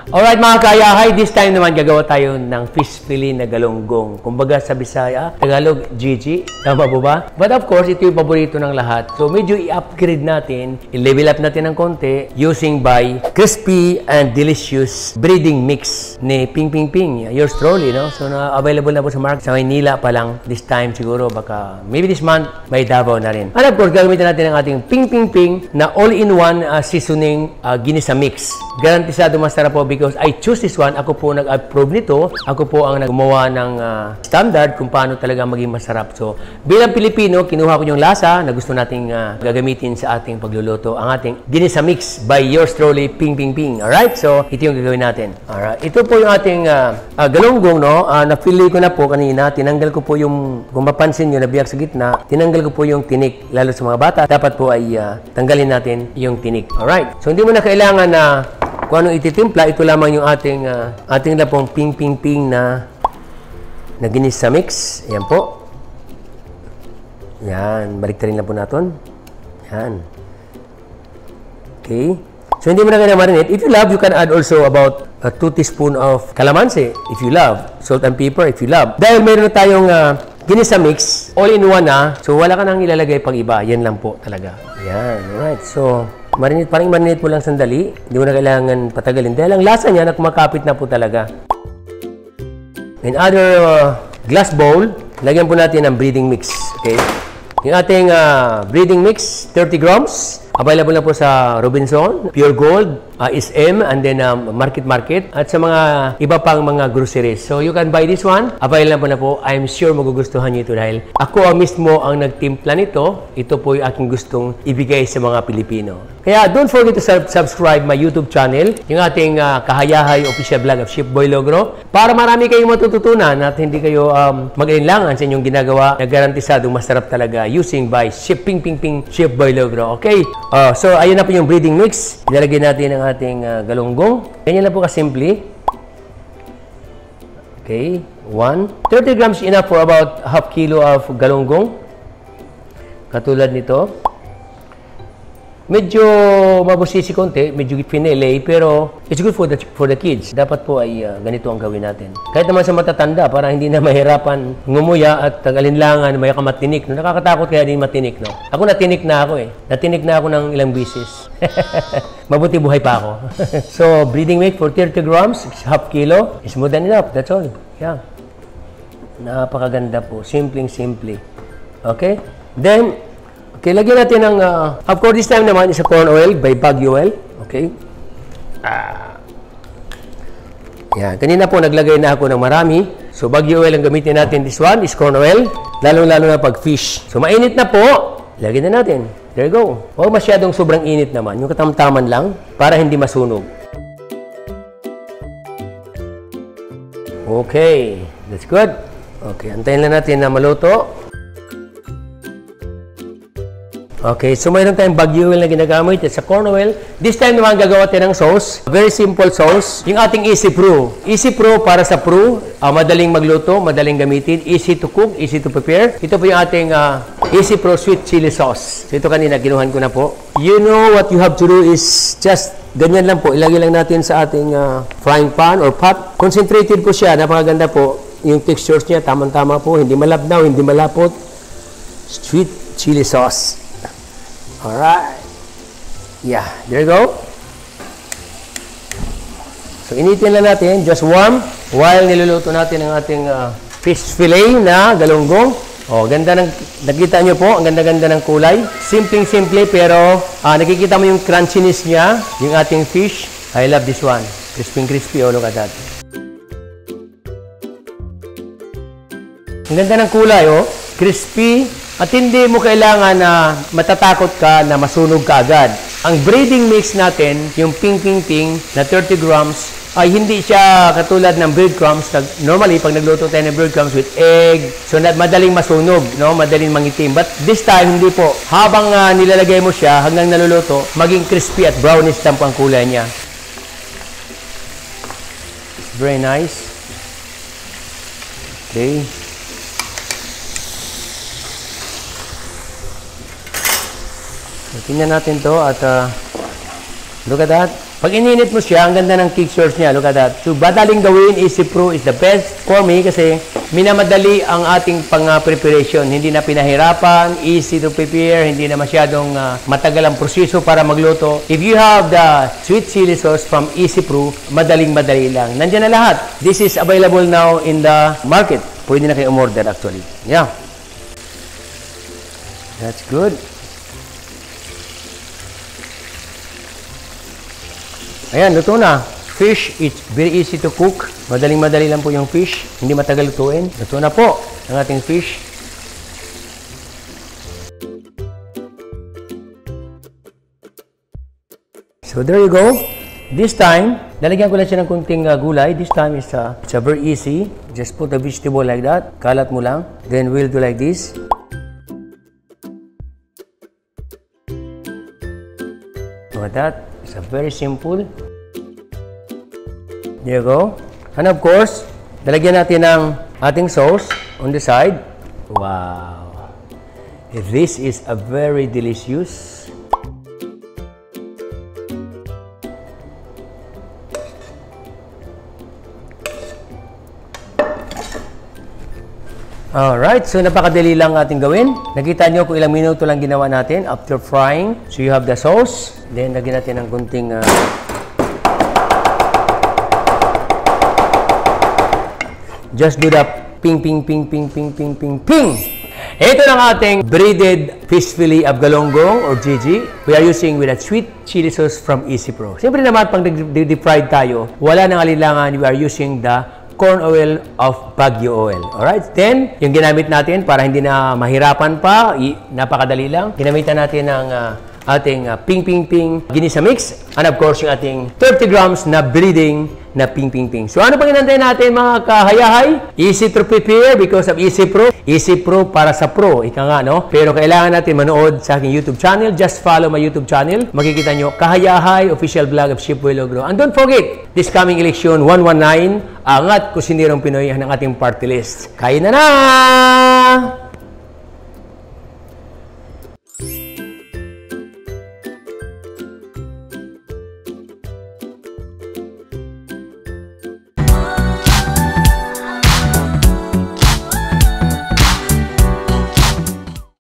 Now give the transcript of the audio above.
Alright mga kayahay, this time naman gagawa tayo ng fish fillet na galunggong. Kumbaga sa Bisaya, Tagalog, Gigi. Tama po ba? But of course, ito yung paborito ng lahat. So medyo i-upgrade natin, i-level up natin ng konti using by crispy and delicious breeding mix ni Ping Ping Ping. Yours truly, no? So available na po sa market. Sa Maynila pa lang this time siguro. Baka maybe this month, may Davao na rin. And of course, gagamitin natin ang ating Ping Ping Ping na all-in-one seasoning ginisa mix. Garantisado masarap po because I choose this one. Ako po nag-approve nito. Ako po ang gumawa ng standard kung paano talaga maging masarap. So, bilang Pilipino, kinuha ko yung lasa na gusto nating gagamitin sa ating pagluluto. Ang ating ginisa mix by yours truly, Ping Ping Ping. Alright? So, ito yung gagawin natin. Alright? Ito po yung ating galunggong, no? Na-fillet ko na po kanina. Tinanggal ko po yung, kung mapansin nyo, nabiyag sa gitna, tinanggal ko po yung tinik. Lalo sa mga bata, dapat po ay tanggalin natin yung tinik. Alright? So, hindi mo na kailangan na kung anong ititimpla, ito lamang yung ating na pong Ping Ping Ping na ginisa mix. Ayan po. Yan. Baliktarin lang po natin. Yan. Okay. So, hindi mo na kailangan marinate. If you love, you can add also about 2 teaspoon of calamansi if you love. Salt and pepper if you love. Dahil meron na tayong ginisa mix, all-in-one na. So, wala ka nang ilalagay pang iba. Yan lang po talaga. Yan. Alright. So, parang marinate mo lang sandali. Hindi mo na kailangan patagalin. Dahil ang lasa niya na kumakapit na po talaga. In other glass bowl, lagyan po natin ng breeding mix. Okay? Yung ating breeding mix, 30 grams. Available na po sa Robinson, Pure Gold, SM, and then Market, at sa mga iba pang mga groceries. So, you can buy this one. Available na po. I'm sure magugustuhan nyo ito dahil ako mismo ang nagtimpla nito. Ito po yung aking gustong ibigay sa mga Pilipino. Kaya, don't forget to subscribe my YouTube channel, yung ating Kahayahay official vlog of Chef Boy Logro, para marami kayong matututunan at hindi kayo mag-alinlangan sa inyong ginagawa na garantisadong masarap talaga using by Chef Ping Ping Ping, Chef Boy Logro. Okay? So, ayun na po yung breeding mix. Ilalagay natin ang ating galunggong. Ganyan lang po kasimple. Okay. 30 grams enough for about half kilo of galunggong. Katulad nito. Medyo mabusisi konti, medyo pinelay, pero it's good for the kids. Dapat po ay ganito ang gawin natin. Kahit naman sa matatanda, para hindi na mahirapan ngumuya at alinlangan, may matinik. No? Nakakatakot kaya din matinik. No? Ako natinik na ako eh. Natinik na ako ng ilang bisis. Mabuti buhay pa ako. So, breeding weight for 30 grams, half kilo. It's more than enough. That's all. Yeah. Napakaganda po. Simpleng-simple. Okay? Then, okay, lagyan natin ng, of course, this time naman is a corn oil by Baguio Oil. Okay? Yan. Kanina po, naglagay na ako ng marami. So, Baguio Oil ang gamitin natin. This one is corn oil. Lalong-lalo na pag fish. So, mainit na po. Lagyan na natin. There you go. Huwag masyadong sobrang init naman. Yung katamtaman lang para hindi masunog. Okay. That's good. Okay. Antayin lang natin na maluto. Okay, so mayroon tayong Baguio oil na ginagamit at sa corn oil. This time naman gagawa tayo ng sauce. Very simple sauce. Yung ating Easy Pro. Easy Pro para sa Pro. Madaling magluto, madaling gamitin. Easy to cook, easy to prepare. Ito po yung ating Easy Pro Sweet Chili Sauce. So ito kanina, ginuhan ko na po. You know what you have to do is just ganyan lang po. Ilagay lang natin sa ating frying pan or pot. Concentrated po siya. Napakaganda po. Yung textures niya, tamang-tama po. Hindi malabnaw, hindi malapot. Sweet Chili Sauce. Alright. Yeah, there you go. So, initin lang natin. Just warm while niluluto natin ang ating fish fillet na galunggong. Oh, ganda ng, nakita nyo po, ang ganda-ganda ng kulay. Simpleng-simple pero nakikita mo yung crunchiness niya, yung ating fish. I love this one. Crispy, oh, look at that. Ang ganda ng kulay, oh. Crispy. At hindi mo kailangan na matatakot ka na masunog ka agad. Ang breeding mix natin, yung Ping Ping Ping na 30 grams, ay hindi siya katulad ng breadcrumbs. Normally, pag nagluto tayo ng breadcrumbs with egg, so madaling masunog, no? Madaling mangitim. But this time, hindi po. Habang nilalagay mo siya, hanggang naluluto, maging crispy at brownish lang po ang kulay niya. It's very nice. Okay. Tingnan natin to at look at that. Pag ininit mo siya, ang ganda ng cake source niya. Look at that. So, madaling gawin, Easy Pro is the best for me kasi minamadali ang ating pang-preparation. Hindi na pinahirapan, easy to prepare, hindi na masyadong matagal ang proseso para magluto. If you have the sweet chili sauce from Easy Pro, madaling-madali lang. Nandiyan na lahat. This is available now in the market. Pwede na kayo umorder actually. Yeah. That's good. Ayan, luto na. Fish, it's very easy to cook. Madaling-madali lang po yung fish. Hindi matagal lutuin. Luto na po ang ating fish. So there you go. This time, lalagyan ko lang siya ng kunting gulay. This time is it's very easy. Just put the vegetable like that. Kalat mo lang. Then we'll do like this. Look at that. It's very simple. There you go. And of course, lalagyan natin ng ating sauce on the side. Wow. This is a very delicious. Alright, so napakadali lang ating gawin. Nakita nyo kung ilang minuto lang ginawa natin after frying. So you have the sauce. Then, lagyan natin ng kunting just do the ping, ping, ping, ping, ping, ping, ping, ping. Ito ng ating breaded fish fillet of galonggong or GG. We are using with a sweet chili sauce from Easy Pro. Siyempre naman, pag nag-deep fried tayo, wala nang alinlangan. We are using the corn oil of Baguio oil. Alright? Then, yung ginamit natin para hindi na mahirapan pa, napakadali lang. Ginamitan natin ng ating ping ping ping ginisa mix. And of course, yung ating 30 grams na breading na ping ping ping. So ano pang inantay natin mga kahayahay? Easy to prepare because of Easy Pro. Easy Pro para sa pro. Ika nga, no? Pero kailangan natin manood sa aking YouTube channel. Just follow my YouTube channel. Makikita nyo, Kahayahay, official vlog of Chef Boy Logro. And don't forget, this coming election 119, angat kusinirong Pinoy ng ating party list. Kain na na!